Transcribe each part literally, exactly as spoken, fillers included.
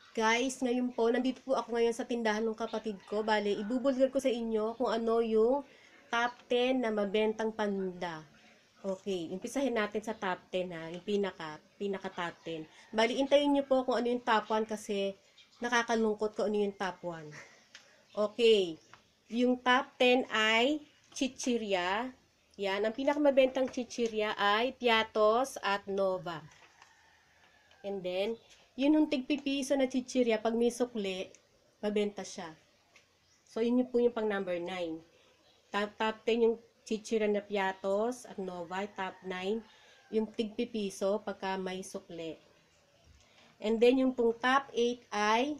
Guys, ngayon po, nandito po ako ngayon sa tindahan ng kapatid ko. Bale, ibubulgar ko sa inyo kung ano yung top ten na mabentang paninda. Okay, umpisahin natin sa top ten ha, yung pinaka, pinaka top ten. Bali, intayin nyo po kung ano yung top one kasi nakakalungkot kung ano yung top one. Okay, yung top ten ay chichirya. Yan, ang pinakamabentang chichirya ay Piatos at Nova. And then, yun yung tigpipiso na chichirya, pag may sukli, mabenta siya. So, yun yung po yung pang number nine. Top, top ten yung chichirya na Piatos at Nova. Top nine, yung tigpipiso pagka may sukli. And then, yung pong top eight ay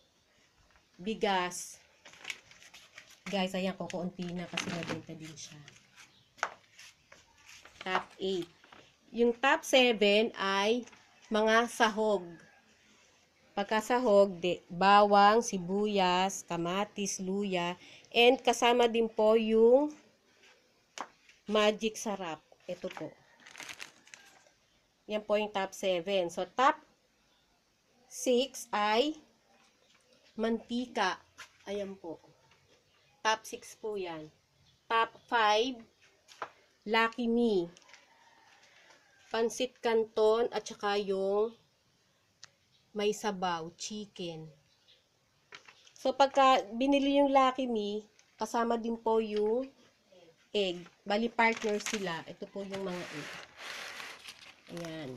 bigas. Guys, ayan ko, kuunti na kasi mabenta din siya. Top eight. Yung top seven ay mga sahog. Pagkasahog, de, bawang, sibuyas, kamatis, luya, and kasama din po yung magic sarap. Ito po. Yan po yung top seven. So, top six ay mantika. Ayan po. Top six po yan. Top five, Lucky Me. Pansit Canton at saka yung may sabaw, chicken. So, pagka binili yung Lucky Me, kasama din po yung egg. Bali, partner sila. Ito po yung mga egg. Ayan.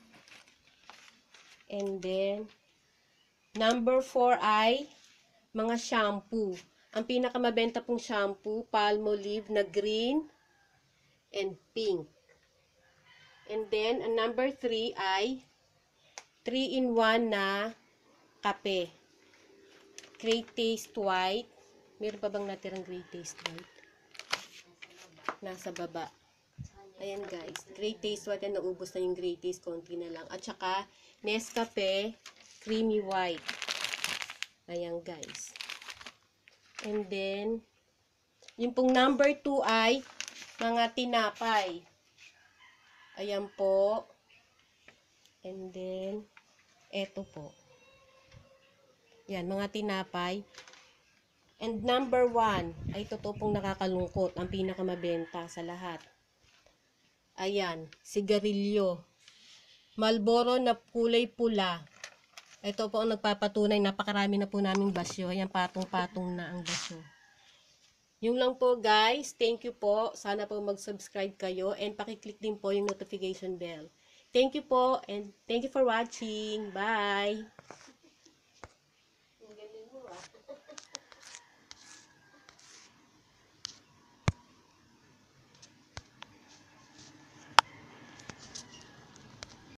And then, number four ay mga shampoo. Ang pinakamabenta pong shampoo, Palmolive na green and pink. And then, ang number three ay three in one na kape. Great Taste White. Meron pa bang natirang Great Taste White? Nasa baba. Ayan guys. Great Taste White. Yan, naubos na yung Great Taste. Konti na lang. At saka, Nescafe Creamy White. Ayan guys. And then, yung pong number two ay mga tinapay. Ayan po. And then, eto po. Yan, mga tinapay. And number one, ay totoo pong nakakalungkot. Ang pinakamabenta sa lahat. Ayan, sigarilyo. Marlboro na kulay pula. Ito po ang nagpapatunay. Napakarami na po naming basyo. Ayan, patong-patong na ang basyo. Yung lang po guys. Thank you po. Sana po mag-subscribe kayo. And pakiclick din po yung notification bell. Thank you po. And thank you for watching. Bye!